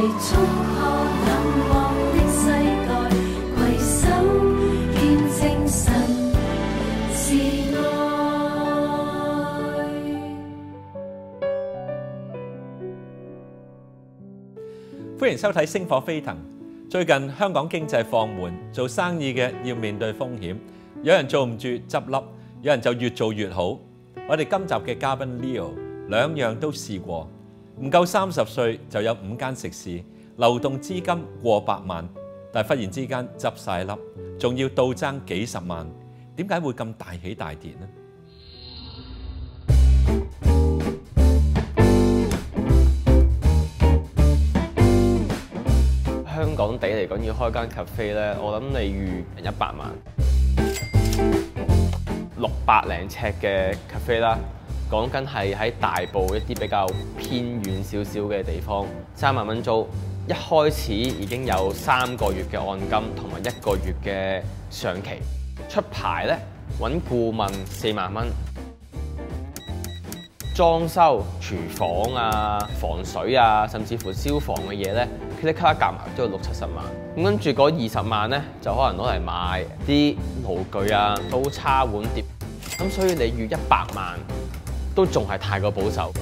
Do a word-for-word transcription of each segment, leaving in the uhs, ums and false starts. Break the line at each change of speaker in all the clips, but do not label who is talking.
衝破冷漠的世代，攜手見證神是愛。
歡迎收睇《星火飛騰》。最近香港經濟放緩，做生意嘅要面對風險，有人做唔住執笠，有人就越做越好。我哋今集嘅嘉賓 Leo 兩樣都試過，唔夠三十歲就有五間食肆，流動資金過百萬，但係忽然之間執晒笠，仲要倒爭幾十萬，點解會咁大起大跌呢？
香港地嚟講，要開間 cafe 咧，我諗你預一百萬，六百零尺嘅 cafe 啦，講緊係喺大埔一啲比較偏遠少少嘅地方，三萬蚊租，一開始已經有三個月嘅按金同埋一個月嘅上期，出牌咧揾顧問四萬蚊。裝修、廚房啊、防水啊，甚至乎消防嘅嘢咧，佢哋卡夾埋都要六七十萬。咁跟住嗰二十萬咧，就可能攞嚟買啲爐具啊、刀叉碗碟。咁所以你預一百萬都仲係太過保守，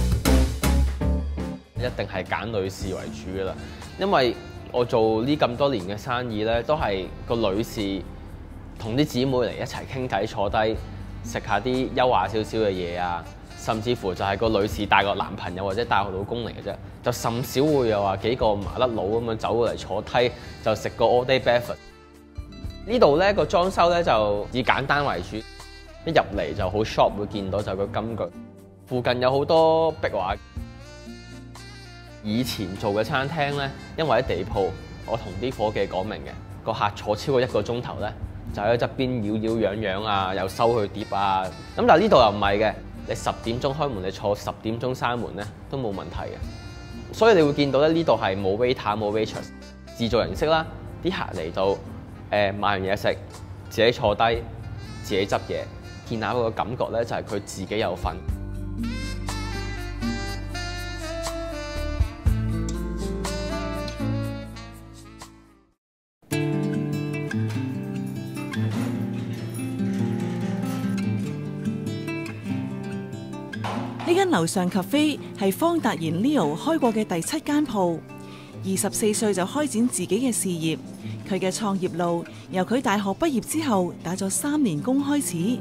一定係揀女士為主噶啦。因為我做呢咁多年嘅生意咧，都係個女士同啲姊妹嚟一齊傾偈，坐低食下啲優雅少少嘅嘢啊。甚至乎就係個女士帶個男朋友或者帶個老公嚟嘅啫，就甚少會有話幾個麻甩佬咁樣走過嚟坐梯就食個 all day breakfast。呢度咧個裝修咧就以簡單為主，一入嚟就好 shop 會見到就個金句。附近有好多壁畫。以前做嘅餐廳咧，因為喺地鋪，我同啲伙計講明嘅，個客坐超過一個鐘頭咧，就喺側邊擾擾攘攘啊，又收佢碟啊。咁但係呢度又唔係嘅。你十點鐘開門，你坐十點鐘閂門咧都冇問題嘅，所以你會見到咧呢度係冇 waiter 冇 waitress， 自助形式啦。啲客嚟到誒、呃、買完嘢食，自己坐低，自己執嘢，見下個感覺咧就係佢自己有份。
呢間樓上 cafe 係方達賢 Leo 開過嘅第七間鋪，二十四歲就開展自己嘅事業。佢嘅創業路由佢大學畢業之後打咗三年工開始。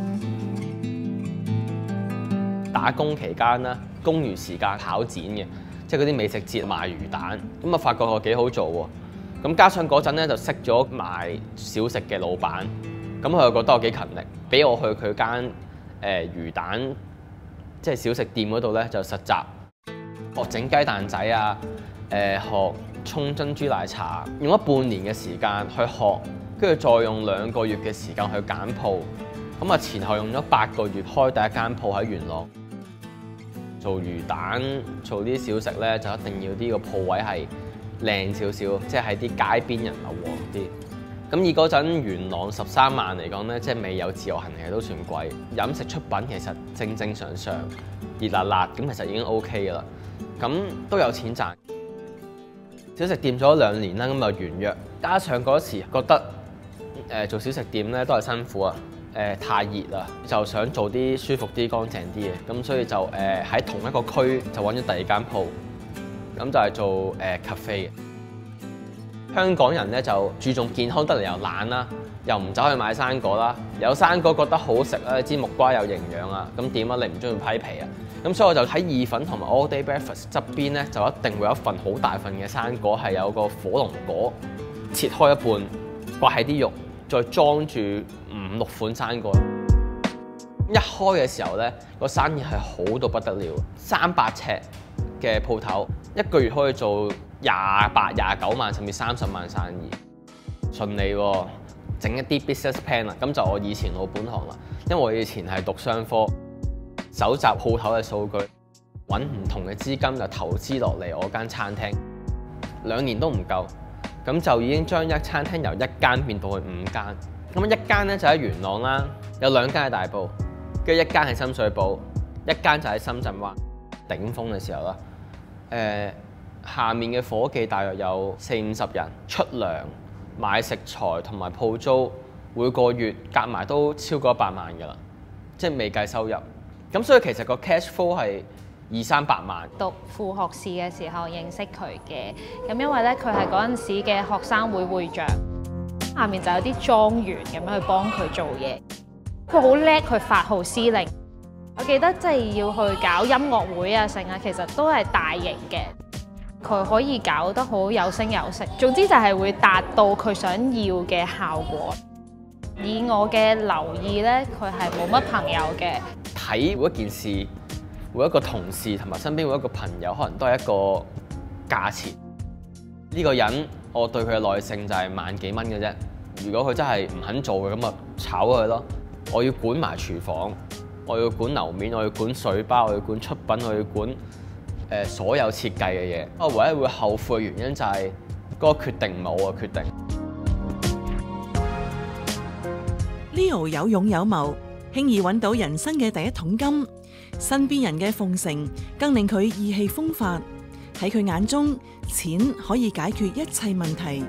打工期間啦，工餘時間跑展嘅，即係嗰啲美食節賣魚蛋，咁啊發覺我幾好做喎。咁加上嗰陣咧就識咗賣小食嘅老闆，咁佢又覺得我幾勤力，俾我去佢間誒魚蛋。即係小食店嗰度咧就實習，學整雞蛋仔啊，誒、呃、學沖珍珠奶茶，用咗半年嘅時間去學，跟住再用兩個月嘅時間去揀鋪，咁啊前後用咗八個月開第一間鋪喺元朗。做魚蛋做啲小食咧就一定要呢個鋪位係靚少少，即係喺啲街邊人流旺啲。咁以嗰陣元朗十三萬嚟講咧，即係未有自由行其實都算貴。飲食出品其實正正常常、熱辣辣咁，其實已經 O K 噶啦。咁都有錢賺。小食店做咗兩年啦，咁就完約。加上嗰時覺得誒、呃、做小食店咧都係辛苦啊，誒、呃、太熱啦，就想做啲舒服啲、乾淨啲嘅。咁所以就誒喺、呃、同一個區就揾咗第二間鋪，咁就係做誒、呃、cafe 嘅。香港人咧就注重健康得嚟又懶啦，又唔走去買生果啦。有生果覺得好食啦，知木瓜有營養啊，咁點啊？你唔中意批皮啊？咁所以我就喺意粉同埋 all day breakfast 側邊咧，就一定會有一份好大份嘅生果，係有個火龍果切開一半，刮喺啲肉，再裝住五六款生果。一開嘅時候咧，個生意係好到不得了，三百尺嘅鋪頭，一個月可以做廿八、廿九萬甚至三十萬生意，順利喎。整一啲 business plan 啦，咁就我以前老本行啦。因為我以前係讀商科，搜集鋪頭嘅數據，揾唔同嘅資金就投資落嚟我間餐廳。兩年都唔夠，咁就已經將一餐廳由一間變到去五間。咁一間咧就喺元朗啦，有兩間喺大埔，跟住一間喺深水埗，一間就喺深圳灣。頂峰嘅時候啦，誒、呃、 下面嘅伙計大約有四五十人，出糧、買食材同埋鋪租，每個月夾埋都超過一百萬㗎啦，即係未計收入。咁所以其實個 cash flow 係二三百萬。
讀副學士嘅時候認識佢嘅，咁因為咧佢係嗰陣時嘅學生會會長，下面就有啲莊員咁樣去幫佢做嘢。佢好叻，佢發號施令。我記得即係要去搞音樂會啊，成啊，其實都係大型嘅。佢可以搞得好有聲有色，總之就係會達到佢想要嘅效果。以我嘅留意咧，佢係冇乜朋友嘅。
睇每一件事，每一個同事同埋身邊每一個朋友，可能都係一個價錢。呢個人，我對佢嘅耐性就係萬幾蚊嘅啫。如果佢真係唔肯做嘅，咁啊炒佢咯。我要管埋廚房，我要管樓面，我要管水包，我要管出品，我要管誒、呃、所有設計嘅嘢。我唯一會後悔嘅原因就係嗰個決定唔係我嘅決定。
Leo 有勇有謀，輕易揾到人生嘅第一桶金，身邊人嘅奉承更令佢意氣風發。喺佢眼中，錢可以解決一切問題。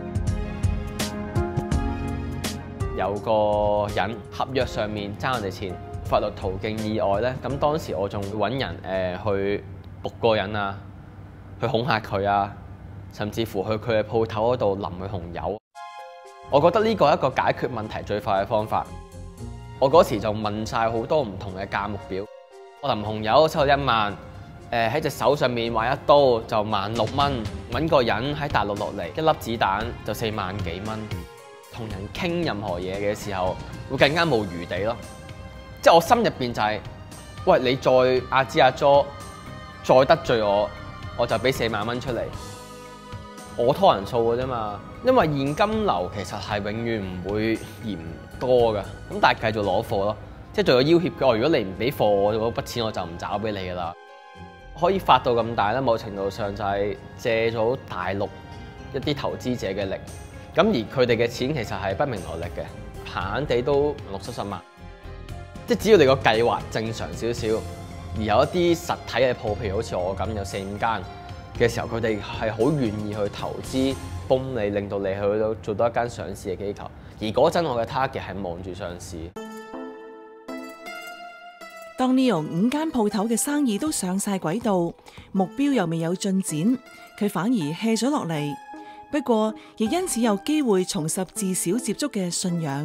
有個人合約上面爭我哋錢，法律途徑以外咧，咁當時我仲揾人誒、呃、去仆個人啊，去恐嚇佢啊，甚至乎去佢嘅鋪頭嗰度淋佢紅油。我覺得呢個係一個解決問題最快嘅方法。我嗰時就問晒好多唔同嘅價目表，我淋紅油收到一萬，誒喺隻手上面畫一刀就萬六蚊，揾個人喺大陸落嚟一粒子彈就四萬幾蚊。同人傾任何嘢嘅時候，會更加冇餘地咯。即係我心入邊就係、是，喂，你再阿支阿佐再得罪我，我就俾四萬蚊出嚟。我拖人數嘅啫嘛，因為現金流其實係永遠唔會嫌多㗎。咁但係繼續攞貨咯，即係做個要挾嘅。我如果你唔俾貨，我嗰筆錢我就唔找俾你㗎啦。可以發到咁大咧，某程度上就係借咗大陸一啲投資者嘅力。咁而佢哋嘅錢其實係不明來歷嘅，閒閒地都六七十萬。即係只要你個計劃正常少少，而有一啲實體嘅鋪，譬如好似我咁有四五間嘅時候，佢哋係好願意去投資幫你，令到你去到做到一間上市嘅機構。而嗰陣我嘅 target 係望住上市。
當 Leo 五間鋪頭嘅生意都上晒軌道，目標又未有進展，佢反而 hea 咗落嚟。不過，亦因此有機會重拾自小接觸嘅信仰。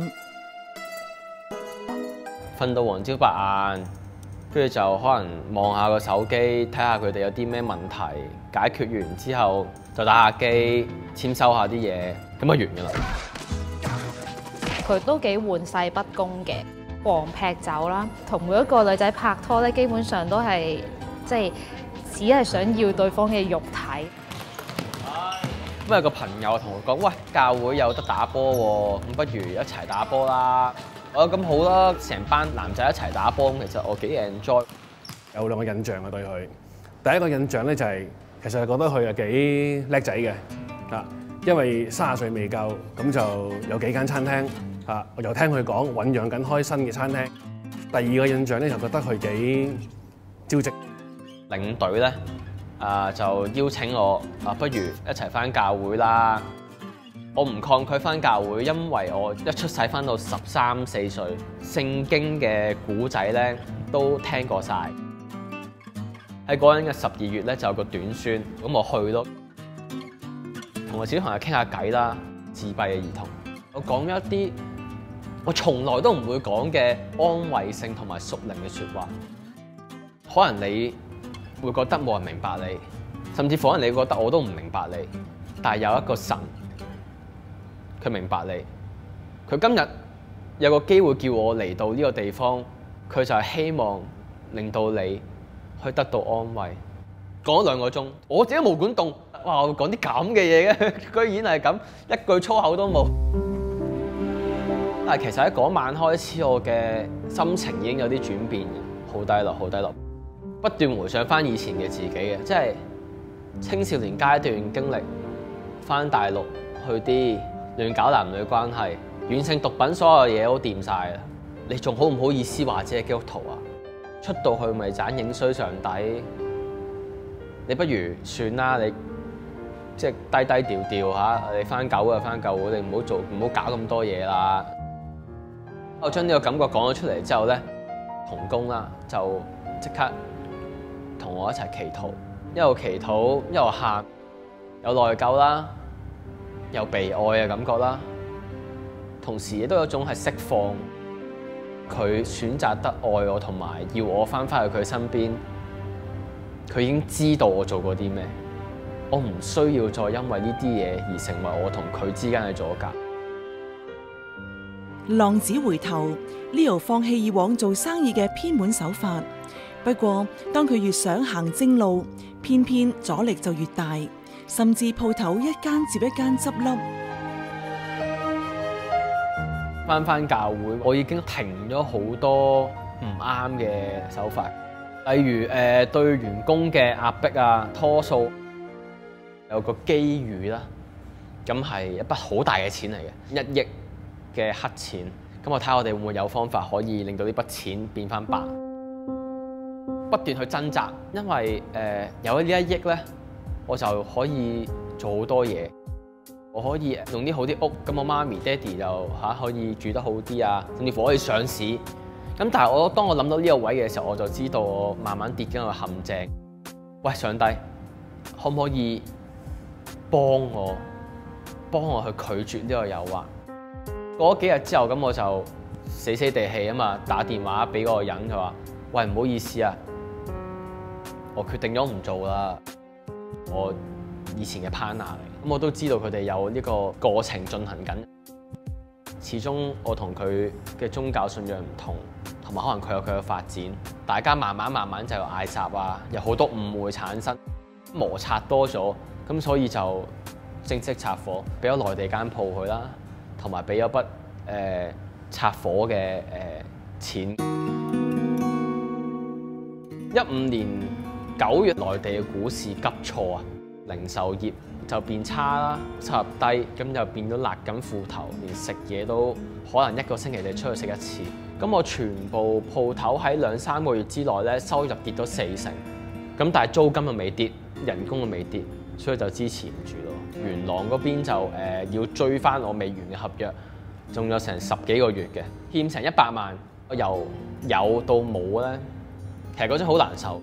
瞓到黃朝白晏，跟住就可能望下個手機，睇下佢哋有啲咩問題，解決完之後就打下機，簽收下啲嘢，咁就完㗎啦。
佢都幾玩世不恭嘅，黃劈酒啦，同每一個女仔拍拖咧，基本上都係即係只係想要對方嘅肉體。
咁有個朋友同我講：喂，教會有得打波喎，咁不如一齊打波啦！我話咁好啦，成班男仔一齊打波，其實我幾 enjoy。
有兩個印象啊對佢，第一個印象咧就係、是、其實係覺得佢係幾叻仔嘅啊，因為三十歲未夠，咁就有幾間餐廳啊，我又聽佢講醖釀緊開新嘅餐廳。第二個印象咧就覺得佢幾招積。
領隊咧。啊！就邀請我啊，不如一齊返教會啦！我唔抗拒返教會，因為我一出世返到十三四歲，聖經嘅古仔咧都聽過晒。喺嗰陣嘅十二月咧就有個短宣，咁我去咯，同個小朋友傾下偈啦。自閉嘅兒童，我講咗一啲我從來都唔會講嘅安慰性同埋屬靈嘅説話。可能你會覺得冇人明白你，甚至乎可能你會覺得我都唔明白你，但係有一個神，佢明白你。佢今日有個機會叫我嚟到呢個地方，佢就係希望令到你去得到安慰。講咗兩個鐘，我自己毛管動，哇！我講啲咁嘅嘢嘅，居然係咁，一句粗口都冇。但係其實喺嗰晚開始，我嘅心情已經有啲轉變嘅，好低落，好低落。不斷回想翻以前嘅自己嘅，即係青少年階段經歷，翻大陸去啲亂搞男女關係，軟性毒品，所有嘢都掂晒啦。你仲好唔好意思話自己係基督徒啊？出到去咪盞影衰上帝？你不如算啦，你即係低低調調嚇，你翻狗啊翻狗，你唔好做唔好搞咁多嘢啦。我將呢個感覺講咗出嚟之後咧，同工啦就即刻同我一齊祈禱，一路祈禱一路喊，有內疚啦，有被愛嘅感覺啦，同時亦都有一種係釋放。佢選擇得愛我，同埋要我翻返去佢身邊。佢已經知道我做過啲咩，我唔需要再因為呢啲嘢而成為我同佢之間嘅阻隔。
浪子回頭 ，Leo 放棄以往做生意嘅偏門手法。不過，當佢越想行正路，偏偏阻力就越大，甚至鋪頭一間接一間執笠。
翻返教會，我已經停咗好多唔啱嘅手法，例如誒、呃、對員工嘅壓迫啊、拖數，有個機遇啦，咁係一筆好大嘅錢嚟嘅，一億嘅黑錢。咁我睇下我哋會唔會有方法可以令到呢筆錢變翻白，不斷去掙扎，因為誒、呃、有咗呢一億咧，我就可以做好多嘢。我可以用啲好啲屋，咁我媽咪、爹哋就嚇可以住得好啲啊，甚至乎可以上市。咁但係我當我諗到呢個位嘅時候，我就知道我慢慢跌緊個陷阱。喂，上帝，可唔可以幫我幫我去拒絕呢個誘惑？過咗幾日之後，咁我就死死地氣啊嘛，打電話俾嗰個人，佢話：喂，唔好意思啊，我決定咗唔做啦。我以前嘅 partner 嚟，咁我都知道佢哋有呢個過程進行緊。始終我同佢嘅宗教信仰唔同，同埋可能佢有佢嘅發展，大家慢慢慢慢就有嗌霎啊，有好多誤會產生，摩擦多咗，咁所以就正式拆夥，俾咗內地間鋪佢啦，同埋俾咗筆誒拆夥嘅誒錢。一五年九月，內地嘅股市急挫啊！零售業就變差啦，收入低，咁就變咗勒緊褲頭，連食嘢都可能一個星期就出去食一次。咁我全部鋪頭喺兩三個月之內咧，收入跌咗四成，咁但係租金又未跌，人工又未跌，所以就支持唔住咯。元朗嗰邊就誒、呃、要追翻我未完嘅合約，仲有成十幾個月嘅，欠成一百萬，我由有到冇咧，其實嗰陣好難受。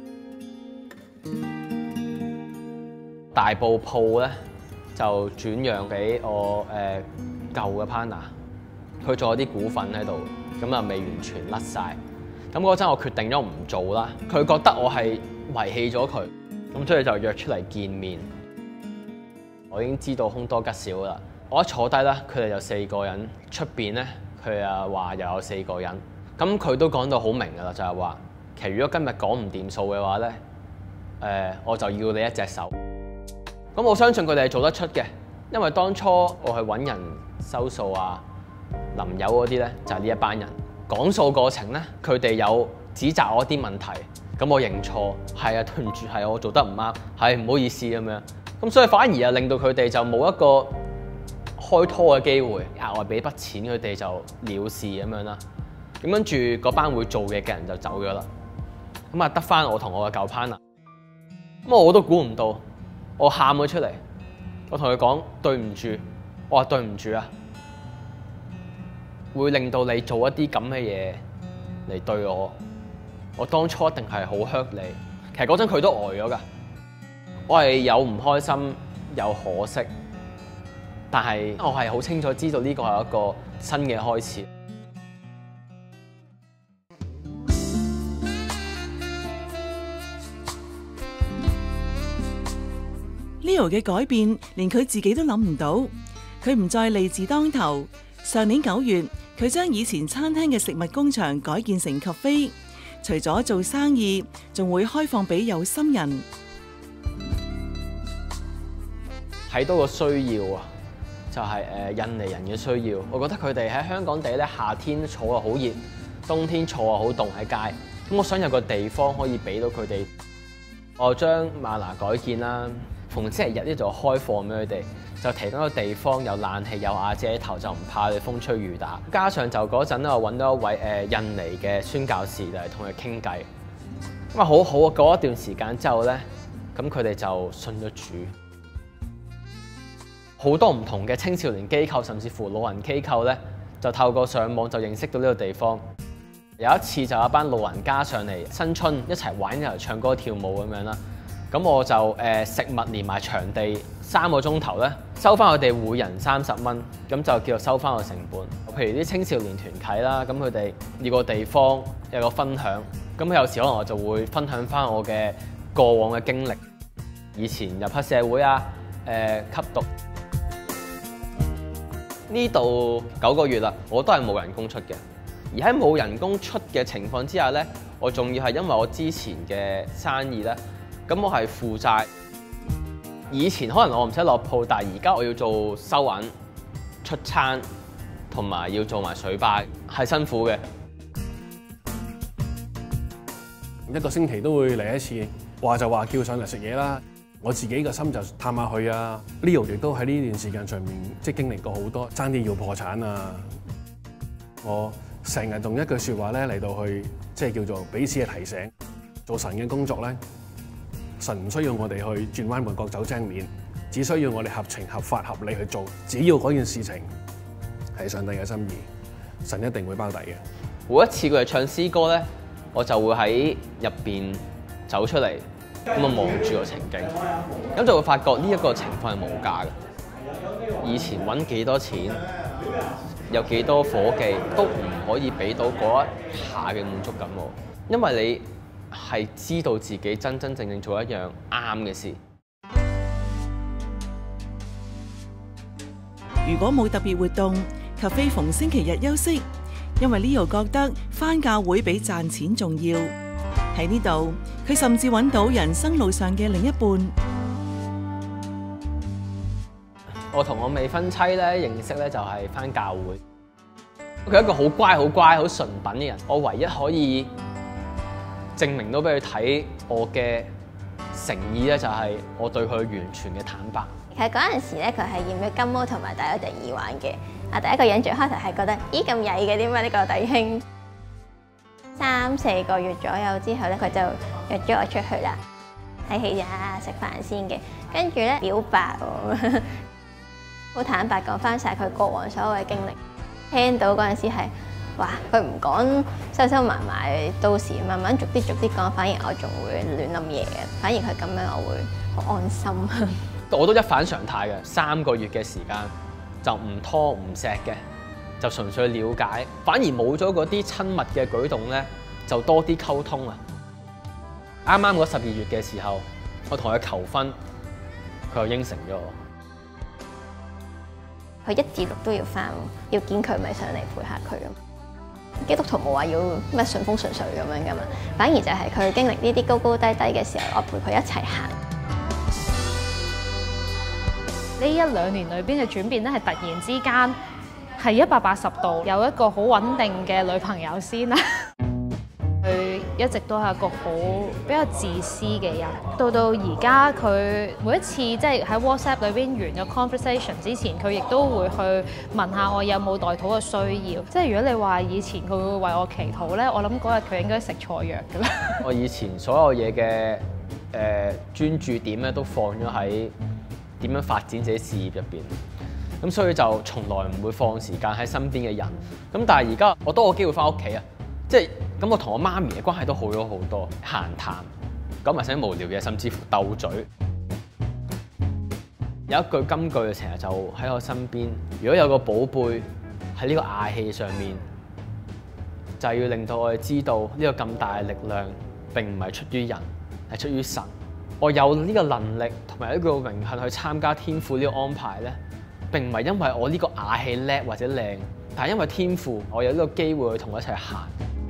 大埔鋪咧就轉讓俾我誒、呃、舊嘅 partner，佢仲有啲股份喺度，咁啊未完全甩晒。咁嗰陣我決定咗唔做啦，佢覺得我係遺棄咗佢，咁所以就約出嚟見面。我已經知道凶多吉少啦。我一坐低咧，佢哋有四個人，出邊咧佢啊話又有四個人，咁佢都講到好明㗎啦，就係話其實如果今日講唔掂數嘅話咧，誒、呃、我就要你一隻手。咁我相信佢哋係做得出嘅，因為當初我去揾人收數啊、臨友嗰啲咧，就係呢一班人。講數過程咧，佢哋有指責我啲問題，咁我認錯，係啊，對唔住，係我做得唔啱，係唔好意思咁樣。咁所以反而啊，令到佢哋就冇一個開拖嘅機會，額外俾筆錢佢哋就了事咁樣啦。咁跟住嗰班會做嘢嘅人就走咗啦。咁啊，得翻我同我嘅舊 partner。咁我都估唔到。我喊咗出嚟，我同佢講對唔住，我話對唔住啊，會令到你做一啲咁嘅嘢嚟對我，我當初一定係好 hurt 你。其實嗰陣佢都呆咗㗎，我係有唔開心，有可惜，但係我係好清楚知道呢個係一個新嘅開始。
Leo 嘅改變連佢自己都諗唔到，佢唔再利字當頭。上年九月，佢將以前餐廳嘅食物工場改建成 cafe， 除咗做生意，仲會開放俾有心人。
睇到個需要啊，就係誒印尼人嘅需要。我覺得佢哋喺香港地咧，夏天坐啊好熱，冬天坐啊好凍喺街。咁我想有個地方可以俾到佢哋。我將嗎哪改建啦。逢星期日呢就開放俾佢哋，就提供個地方有冷氣有瓦遮頭，就唔怕你風吹雨打。加上就嗰陣咧，我揾到一位誒、呃、印尼嘅宣教士嚟同佢傾偈，咁啊好好啊！過一段時間之後咧，咁佢哋就信咗主。 好多唔同嘅青少年機構，甚至乎老人機構咧，就透過上網就認識到呢個地方。有一次就有一班老人家上嚟新春一齊玩，一齊唱歌跳舞咁樣啦。咁我就誒、呃、食物連埋場地三個鐘頭咧，收翻佢哋每人三十蚊，咁就叫做收翻個成本。譬如啲青少年團契啦，咁佢哋要個地方有個分享，咁有時可能我就會分享翻我嘅過往嘅經歷，以前入黑社會啊，誒、呃、吸毒。呢度九個月啦，我都係冇人工出嘅。而喺冇人工出嘅情況之下咧，我仲要係因為我之前嘅生意咧。咁我係負債，以前可能我唔使落鋪，但係而家我要做收銀、出餐，同埋要做埋水吧，係辛苦嘅。
一個星期都會嚟一次，話就話叫上嚟食嘢啦。我自己個心就探下佢啊。Leo 亦都喺呢段時間上面即係經歷過好多，爭啲要破產啊。我成日用一句説話咧嚟到去，即係叫做彼此嘅提醒。做神嘅工作咧。神唔需要我哋去轉彎抹角走精面，只需要我哋合情合法合理去做。只要嗰件事情係上帝嘅心意，神一定會包底嘅。
每一次佢哋唱詩歌咧，我就會喺入邊走出嚟，咁啊望住個情景，咁就會發覺呢一個情況係無價嘅。以前揾幾多錢，有幾多伙計，都唔可以俾到嗰一下嘅滿足感喎，因為你係知道自己真真正正做一樣啱嘅事。
如果冇特別活動，cafe逢星期日休息，因為 Leo 覺得返教會比賺錢重要。喺呢度，佢甚至揾到人生路上嘅另一半。
我同我未婚妻咧認識咧就係返教會。佢係一個好乖、好乖、好純品嘅人。我唯一可以證明到俾佢睇我嘅誠意咧，就係我對佢完全嘅坦白。
其實嗰陣時咧，佢係染咗金毛同埋戴咗對耳環嘅。啊，第一個印象開頭係覺得，咦咁曳嘅點解呢個弟兄？三四個月左右之後咧，佢就約咗我出去啦，睇戲啊，食飯先嘅。跟住咧表白喎，好坦白講翻晒佢過往所有嘅經歷。聽到嗰陣時係。哇！佢唔講收收埋埋，到時慢慢逐啲逐啲講，反而我仲會亂諗嘢嘅。反而佢咁樣，我會好安心。
我都一反常態嘅，三個月嘅時間就唔拖唔錫嘅，就純粹了解，反而冇咗嗰啲親密嘅舉動咧，就多啲溝通啊！啱啱嗰十二月嘅時候，我同佢求婚，佢又應承咗我。
佢一至六都要返，要見佢咪上嚟陪下佢咁。基督徒冇話要咩順風順水咁樣噶嘛，反而就係佢經歷呢啲高高低低嘅時候，我陪佢一齊行。
呢一兩年裏邊嘅轉變咧，係突然之間係一百八十度，有一個好穩定嘅女朋友先啦。佢一直都係一個好比較自私嘅人，到到而家佢每一次即係喺 WhatsApp 裏邊完個 conversation 之前，佢亦都會去問下我有冇代禱嘅需要。即係如果你話以前佢會為我祈禱咧，我諗嗰日佢應該食錯藥㗎啦。
我以前所有嘢嘅誒專注點咧，都放咗喺點樣發展自己事業入邊，咁所以就從來唔會放時間喺身邊嘅人。咁但係而家我多個機會翻屋企啊，即係。咁我同我媽咪嘅關係都好咗好多，閒談，講埋啲無聊嘢，甚至乎鬥嘴。有一句金句成日就喺我身邊，如果有個寶貝喺呢個亞氣上面，就係要令到我哋知道呢個咁大嘅力量並唔係出於人，係出於神。我有呢個能力同埋呢個榮幸去參加天父呢個安排咧，並唔係因為我呢個亞氣叻或者靚，但係因為天父，我有呢個機會去同我一齊行。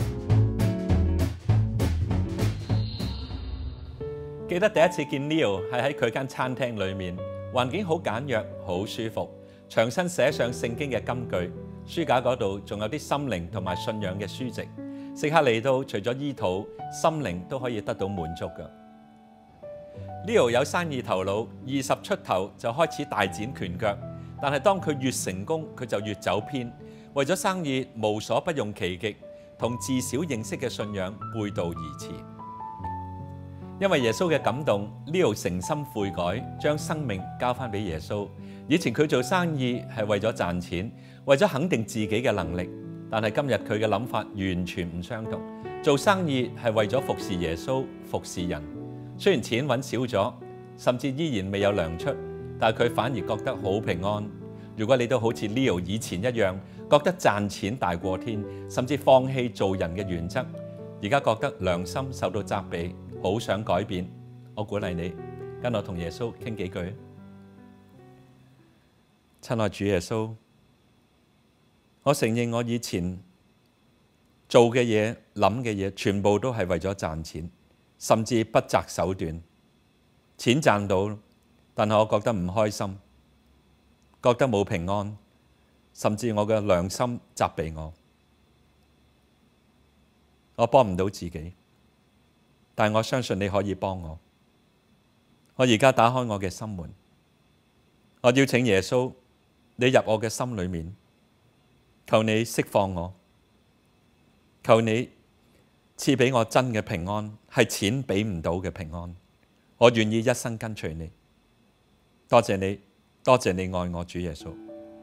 記得第一次見 Leo 係喺佢間餐廳裏面，環境好簡約，好舒服，牆身寫上聖經嘅金句，書架嗰度仲有啲心靈同埋信仰嘅書籍。食客嚟到，除咗醫肚，心靈都可以得到滿足㗎。Leo 有生意頭腦，二十出頭就開始大展拳腳，但係當佢越成功，佢就越走偏，為咗生意無所不用其極，同自小認識嘅信仰背道而馳。 因為耶穌嘅感動，Leo 誠心悔改，將生命交翻俾耶穌。以前佢做生意係為咗賺錢，為咗肯定自己嘅能力，但係今日佢嘅諗法完全唔相同。做生意係為咗服侍耶穌、服侍人。雖然錢揾少咗，甚至依然未有糧出，但係佢反而覺得好平安。如果你都好似 Leo 以前一樣，覺得賺錢大過天，甚至放棄做人嘅原則，而家覺得良心受到責備，好想改變，我鼓勵你跟我同耶穌傾幾句。親愛主耶穌，我承認我以前做嘅嘢、諗嘅嘢，全部都係為咗賺錢，甚至不擇手段。錢賺到，但係我覺得唔開心，覺得冇平安，甚至我嘅良心責備我，我幫唔到自己。但係我相信你可以幫我。我而家打開我嘅心門，我邀請耶穌，你入我嘅心裏面，求你釋放我，求你賜俾我真嘅平安，係錢俾唔到嘅平安。我願意一生跟隨你。多謝你，多謝你愛我，主耶穌。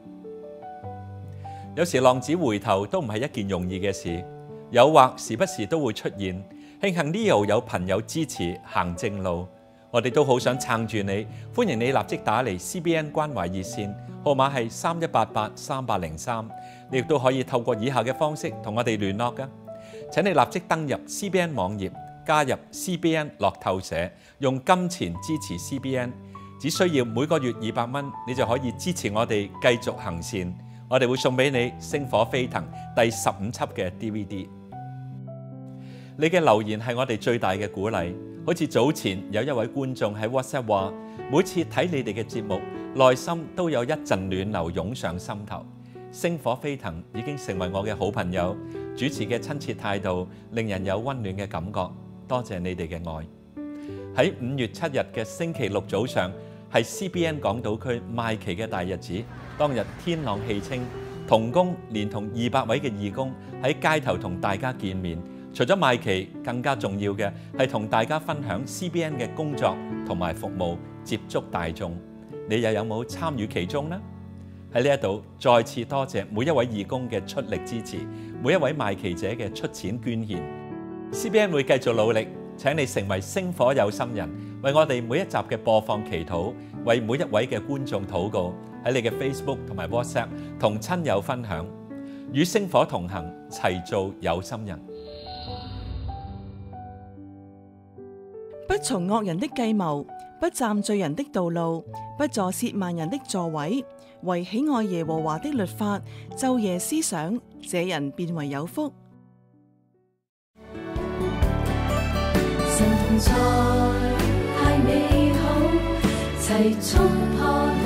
有時浪子回頭都唔係一件容易嘅事，誘惑時不時都會出現。慶幸 Leo 有朋友支持行正路，我哋都好想撐住你。歡迎你立即打嚟 C B N 關懷熱線，號碼係三一八八三八零三。你亦都可以透過以下嘅方式同我哋聯絡㗎。請你立即登入 C B N 網頁，加入 C B N 樂透社，用金錢支持 C B N。只需要每個月二百蚊，你就可以支持我哋繼續行善。我哋會送俾你《星火飛騰》第十五輯嘅 D V D。你嘅留言係我哋最大嘅鼓勵。好似早前有一位觀眾喺 WhatsApp 話，每次睇你哋嘅節目，內心都有一陣暖流湧上心頭。星火飛騰已經成為我嘅好朋友，主持嘅親切態度令人有溫暖嘅感覺。多謝你哋嘅愛。喺五月七日嘅星期六早上，係 C B N 港島區賣旗嘅大日子。當日天朗氣清，同工連同二百位嘅義工喺街頭同大家見面。除咗賣旗，更加重要嘅係同大家分享 C B N 嘅工作同埋服務，接觸大眾。你又有冇參與其中呢？喺呢一度再次多謝每一位義工嘅出力支持，每一位賣旗者嘅出錢捐獻。C B N 會繼續努力，請你成為星火有心人，為我哋每一集嘅播放祈禱，為每一位嘅觀眾禱告，喺你嘅 Facebook 同埋 WhatsApp 同親友分享，與星火同行，齊做有心人。
不從惡人的計謀，不站罪人的道路，不坐褻慢人的座位，惟喜愛耶和華的律法，晝夜思想，這人便為有福。
神同在太美好，齊衝破